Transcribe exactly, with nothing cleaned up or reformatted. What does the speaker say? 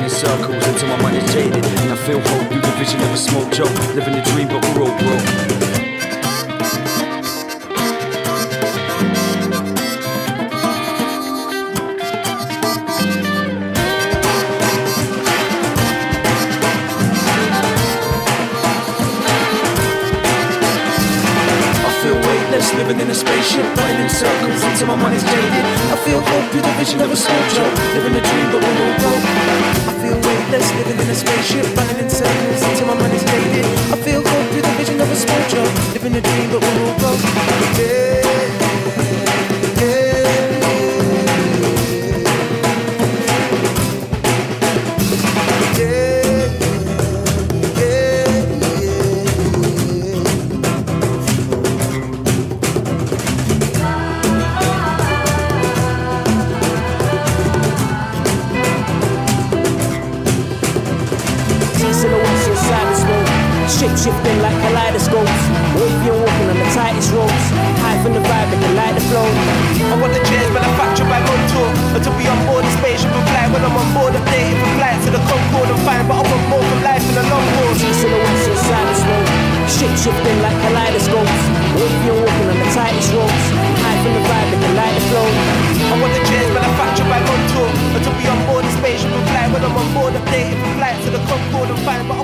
spinning in circles until my mind is jaded. I feel hope through the vision of a small joke. Living a dream, but we're all broke. Living in a spaceship, running in circles until my mind is jaded. I feel hope through the vision of a small joke. Living a dream, but we're all broke. I feel weightless, living in a spaceship, running in circles until my mind is jaded. I feel hope through the vision of a small joke. Living a dream, but we're all broke. Yeah, yeah. Shape-shifting like kaleidoscopes. Wavy and walking on the tightest ropes. High from the vibe and the light the flow. I want the chairs manufactured by on tour. Or to be on board the spaceship and fly. When I'm on board the plane for flight to the Concorde and fine. But I want more from life in the long haul. T silhouettes inside the smoke. Shape-shifting like kaleidoscopes. Wavy and walking on the tightest ropes. High from the vibe and the light the flow. I want the chairs manufactured by on tour. Or to be on board the spaceship and fly. When I'm on board the plane for flight to the Concorde and fine. But